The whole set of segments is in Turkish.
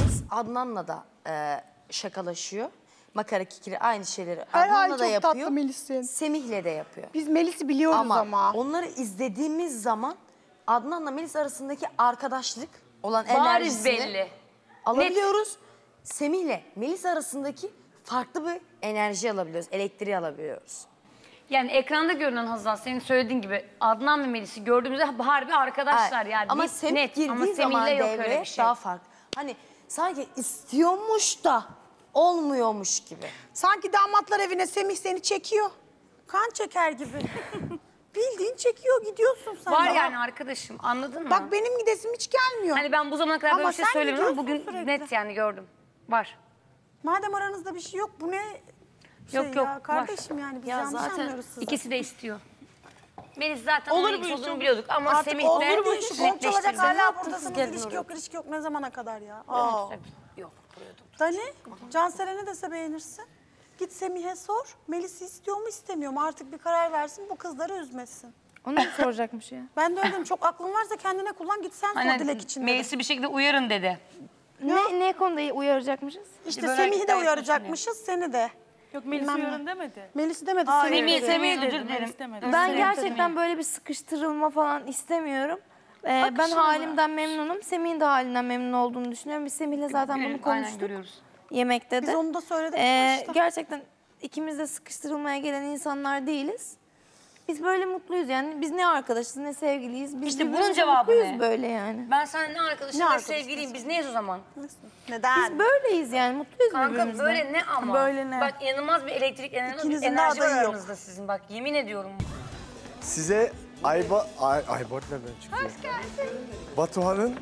Melis Adnan'la da şakalaşıyor. Makara kikiri aynı şeyleri Her hali Adnan'la da çok yapıyor. tatlı Melis'in. Semih'le de yapıyor. Biz Melis'i biliyoruz ama. onları izlediğimiz zaman Adnan'la Melis arasındaki arkadaşlık olan Bariz enerjisini belli. alabiliyoruz. Semih'le Melis arasındaki farklı bir enerji alabiliyoruz, elektriği alabiliyoruz. Yani ekranda görünen Hazal senin söylediğin gibi Adnan ve Melis'i gördüğümüzde harbi arkadaşlar yani. Ama Biz Semih net ama girdiği zaman Semih'le yok öyle devreye bir şey. daha farklı. Hani sanki istiyormuş da olmuyormuş gibi. Sanki damatlar evine Semih seni çekiyor. Kan çeker gibi. Bildiğin çekiyor, gidiyorsun sen. Var de. yani arkadaşım, anladın mı? Bak benim gidesim hiç gelmiyor. Hani ben bu zamana kadar böyle Ama bir şey sen söylemiyorum. gidiyorsun Bugün sürekli. net yani gördüm. Var. Madem aranızda bir şey yok, bu ne Yok, ya? var. Kardeşim yani biz Ya yanlış zaten anlıyoruz sizi. İkisi de istiyor. Melis zaten Olur onun bu ilk iş, olduğunu olur. biliyorduk ama Artık Semih'le olur bu iş. Borç olacak netleştirdi. hala Siz buradasınız. geldin İlişki oraya. yok, ilişki yok. Ne zamana kadar ya? Aa. Yok, buraya dur. Dani, Cansel'e ne dese beğenirsin. Git Semih'e sor. Melis'i istiyor mu istemiyor mu? Artık bir karar versin, bu kızları üzmesin. Onu mu soracakmış ya? Ben de öyle dedim. Çok aklın varsa kendine kullan. Git sen sor Hani Dilek için dedim. Melis'i bir şekilde uyarın dedi. Ne konuda uyaracakmışız? İşte Börek Semih'i de de uyaracakmışız, seni de. Yok Melis Bilmem ne. uyarın demedi. Melis'i demedi, Hayır, Semih'i Semih, dedi. Semih özür dedim, dilerim. Melis demedi. Ben gerçekten böyle bir sıkıştırılma falan istemiyorum. Ben halimden memnunum. Semih'in de halinden memnun olduğunu düşünüyorum. Biz Semih'le zaten bunu Aynen konuştuk. görüyoruz. Yemekte de. Biz onu da söyledik ama işte. Gerçekten ikimiz de sıkıştırılmaya gelen insanlar değiliz. Biz böyle mutluyuz yani. Biz ne arkadaşız ne sevgiliyiz. Biz İşte bunun birbirimize cevabı mutluyuz ne? böyle yani. Ben sana ne arkadaşım Ne ne arkadaşım? sevgiliyim. Biz neyiz o zaman? Neden? Biz böyleyiz yani. Mutluyuz Kanka birbirimizle. böyle ne ama? Böyle ne? Bak inanılmaz bir elektrik, inanılmaz bir İkinizin de enerji var adayı yok. aranızda sizin. Bak yemin ediyorum. Size Aybart nereden çıktı? Hoş geldin. Batuhan'ın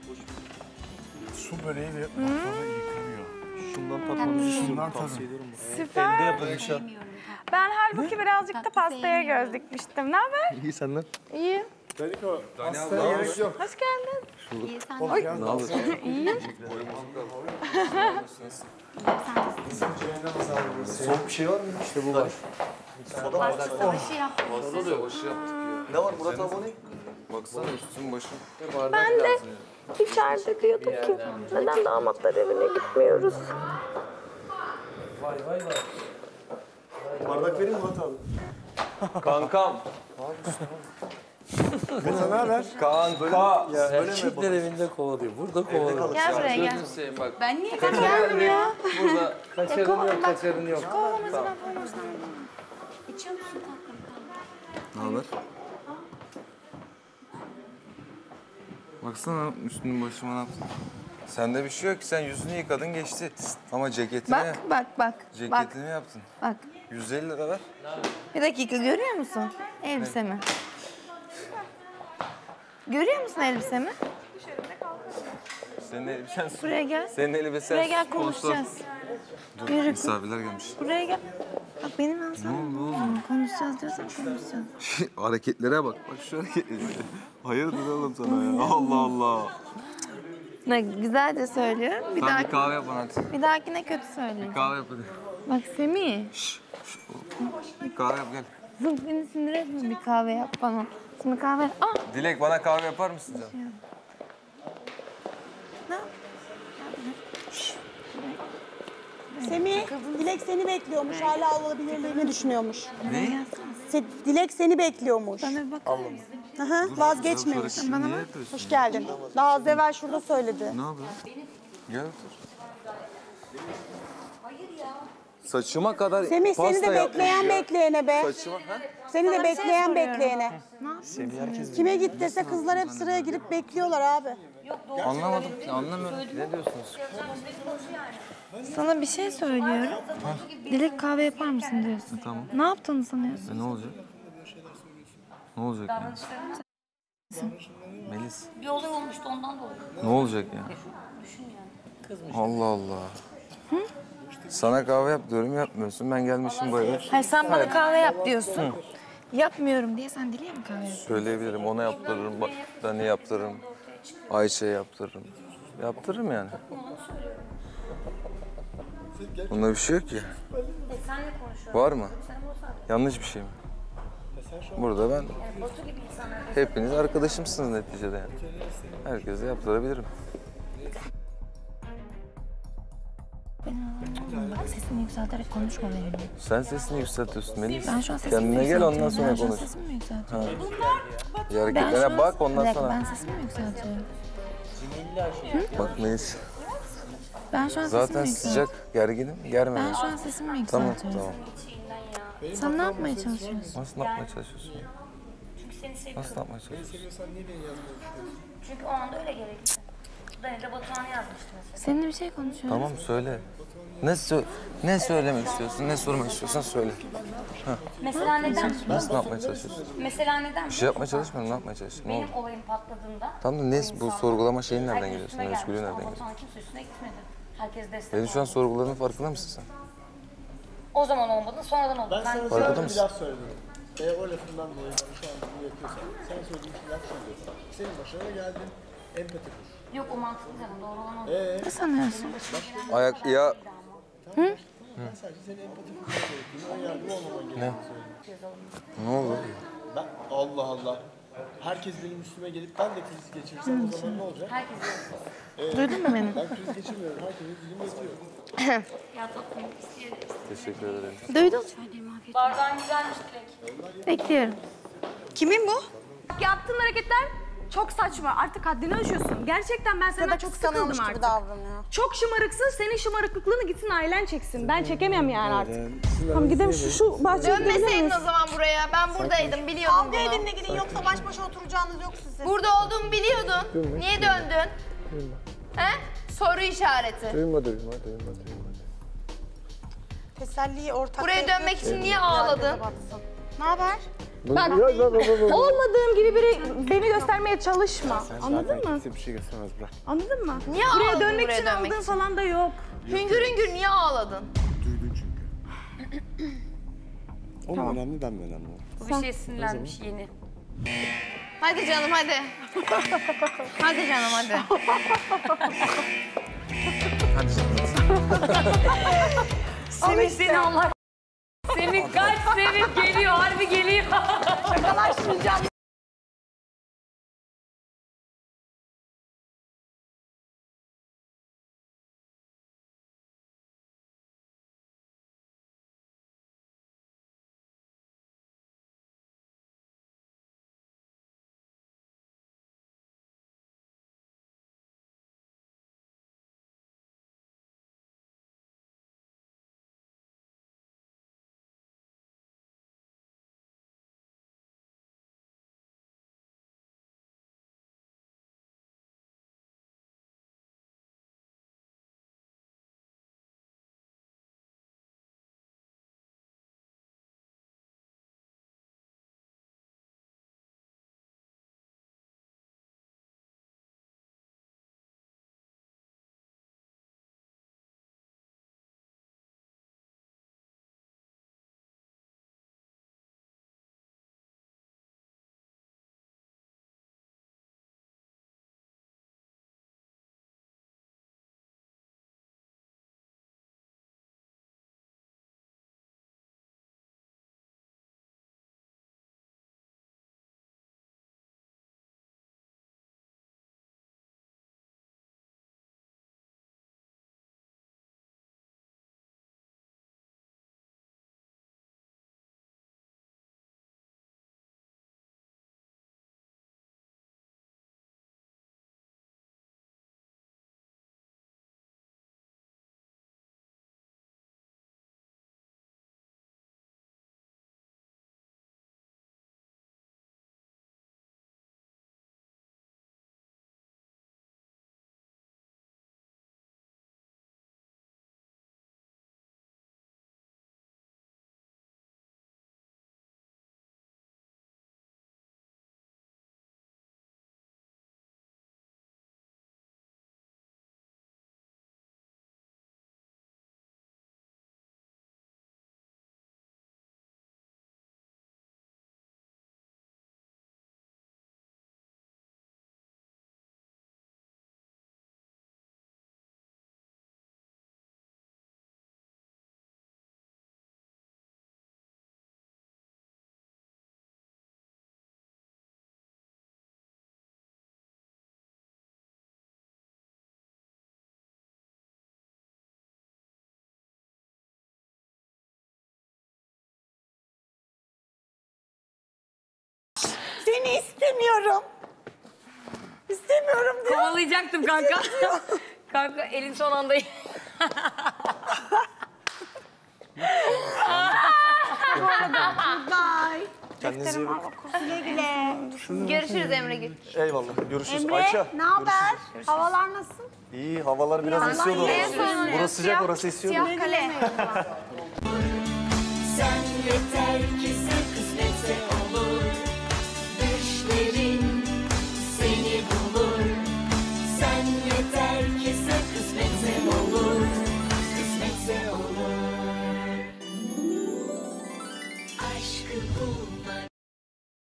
su böreği ve baklava yıkılıyor. Şundan tatmanızı istiyorum. Tavsiye ederim. Süper. Evde yapılmış ha. Ben halbuki birazcık da pastaya göz dikmiştim. Ne haber? İyi senden. İyi. Pastaya gerek yok. Hoş geldin. Ne yapıyorsun? Soğuk bir şey var mı? İşte bu var. Soda var. Ne var Murat abone? Baksana üstüm başım. Ben de içeride diyordum ki neden damatlar evine gitmiyoruz? Bardak vereyim Murat abi. Kankam. Meta ne haber? Kanka. Erkekler evinde kovalıyor. Burada kovalıyor. Gel buraya gel. Gözünü seveyim bak. Ben niye geldim ya? Burada kaçarın yok, kaçarın yok. Tamam. Ne haber? Baksana üstünün başıma ne yaptın? Sende bir şey yok ki. Sen yüzünü yıkadın geçti. Ama ceketini, Bak. ceketini yaptın. Bak. 150 lira ver. Bir dakika görüyor musun elbisemi? Görüyor musun elbisemi? Senin elbisen Buraya gel. Senin elbisen Buraya gel sponsor. konuşacağız. Dur Yürü. misafirler gelmiş. Buraya gel. Bak benim alsana. Ne oldu? Konuşacağız diyorsan konuşacağız. Hareketlere bak. Bak şu hareketlere. Hayırdır oğlum sana ya? Allah Allah. Ne güzelce söylüyorum. Tamam bir kahve yap bana hadi. Bir dahakine kötü söyleyeyim. Bir kahve yap hadi. Bak Semih. Bir kahve yap gel. Zıp beni sinir etme bir kahve yap bana. Şimdi kahve... Dilek bana kahve yapar mısın canım? Semih, Dilek seni bekliyormuş. Hala olabilirliğini düşünüyormuş. Ne? Dilek seni bekliyormuş. Bana bir bakar mısın? Hı, vazgeçmemiş. Sonra niye yapıyorsun? Hoş geldin. Daha az evvel şurada söyledi. Ne yapıyorsun? Gel otur. Saçıma kadar Semih seni pasta de bekleyen yapmış ya. bekleyene be. Saçıma ha? Seni de bekleyen bekleyene. Semih herkes Kime git dese kızlar hep sıraya girip bekliyorlar abi. Anlamadım. Anlamıyorum. Ne diyorsunuz? Sana bir şey söylüyorum. Dilek kahve yapar mısın diyorsun. Tamam. Ne yaptığını sanıyorsun? Ne olacak? Ne olacak yani? Melis. Bir olay olmuştu ondan dolayı. Ne olacak yani? Allah Allah. Sana kahve yap diyorum yapmıyorsun. Ben gelmişim bu eve. Hayır sen bana kahve yap diyorsun. Yapmıyorum diye sen Dilek'e mi kahve yapıyorsun? Söyleyebilirim. Ona yaptırırım. Dani yaptırırım. Ayşe yaptırırım. Yaptırırım yani. Bunda bir şey yok ki. Var mı? Yanlış bir şey mi? Burada ben hepiniz arkadaşımsınız neticede yani. Herkese yaptırabilirim. Bak sesini yükselterek konuşma benimle. Sen sesini yükseltiyorsun Melis. Ben şu an sesimi Kendine gel ondan sonra Ben şu an konuş. sesimi mi yükseltiyorum? Bir hareketlere bak ondan Bir dakika, sonra. ben sesimi mi yükseltiyorum? Bak Melis. Ben şu an sesimi Zaten mi yükseltiyorum? sıcak, gerginim. Germe Ben beni. şu an sesimi mi Tamam, yükseltiyorum? tamam. Sen ne yapmaya çalışıyorsun? Nasıl ne yapmaya çalışıyorsun? Çünkü seni seviyorum. Nasıl ne yapmaya çalışıyorsun? Çünkü o anda öyle gerekti. Dani de Batuhan'ı yazmıştı mesela. Seninle bir şey konuşuyoruz. Tamam söyle. Ne söylemek istiyorsun, ne sormak istiyorsan söyle. Mesela neden? Nasıl ne yapmaya çalışıyorsun? Mesela neden? Bir şey yapmaya çalışmıyorum, ne yapmaya çalışıyorsun? Ne oldu? Benim olayım patladığında... Tamam da ne bu sorgulama şeyin nereden herkes geliyor? üstüme Sana özgürlüğü gelmişti nereden ama geliyor? Batuhan kimse üstüne gitmedi. Herkes destek Benim şu an oldu. sorguladığının farkında mısın sen? O zaman olmadı, sonradan oldu. Ben sana Farkında sadece bir mısın? laf söyledim. O lafından dolayı bana şu an bunu yapıyorsan, sen söylediğin için laf söylüyorsan, senin başına geldin, empati kur. Yok o mantıklı canım, doğru olan o. Ne sanıyorsun? Ayak ya Ben sadece senin empati kurman gerektiğini, ön yargılı olmaman gerektiğini söyledim. ne oldu? Ben Allah Allah. Herkes benim üstüme gelip ben de kriz geçirirsem o zaman ne olacak? Duydun mu beni? Ben kriz geçirmiyorum. Herkesin dilim yetiyor. Teşekkür ederim. Duydun. Bardağın güzelmiş Dilek. Bekliyorum. Kimin bu? Yaptığın hareketler çok saçma. Artık haddini aşıyorsun. Gerçekten ben senden çok sıkıldım artık. davranıyor. Çok şımarıksın. Senin şımarıklıklığını gitsin ailen çeksin. Ben çekemem yani artık. Tamam gidelim şu bahçeye gidelim. Dönmeseydin o zaman buraya. Ben buradaydım, biliyordum Kavga bunu. edin de gidin yoksa baş başa oturacağınız yok sizin. Burada olduğumu biliyordun. Niye döndün? He? Soru işareti. Duymadı. Teselliyi ortak. Buraya dönmek için niye ağladın? Ne haber? Bak olmadığım gibi beni göstermeye çalışma. Anladın mı? Kimse bir şey göstermez bırak. Anladın mı? Niye Buraya ağladın dönmek buraya için dönmek aldığın için? falan da yok. Hüngür hüngür niye ağladın? Duydun çünkü. O mu önemli, ben mi önemli? Bu bir şey sinirlenmiş yeni. Hadi canım hadi. Hadi canım hadi. Semih seni Allah... Semih kaç Semih geliyor, harbi geliyor. Şakalaşmayacağım. seni istemiyorum. İstemiyorum diyor. Kovalayacaktım kanka. Kanka elin son anda... Bye. Kendinize iyi bakın. Güle güle. Görüşürüz Emre. Eyvallah. Görüşürüz. Emre, Ayça. ne haber? Havalar nasıl? İyi, havalar biraz esiyordu. Burası sıcak, orası esiyordu. Siyah kalem. Sen yeter ki